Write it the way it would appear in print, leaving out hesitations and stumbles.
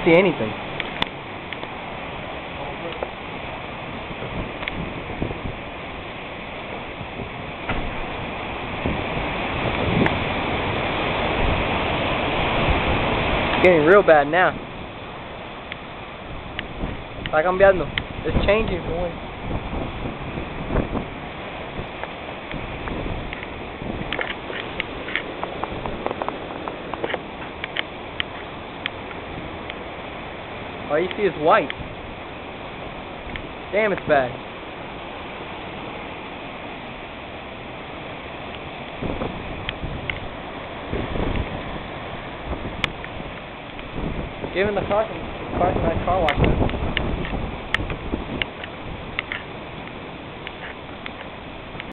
see anything. It's getting real bad now. Está cambiando. It's changing for one. All you see is white. Damn, it's bad. Give him the car, that car wash.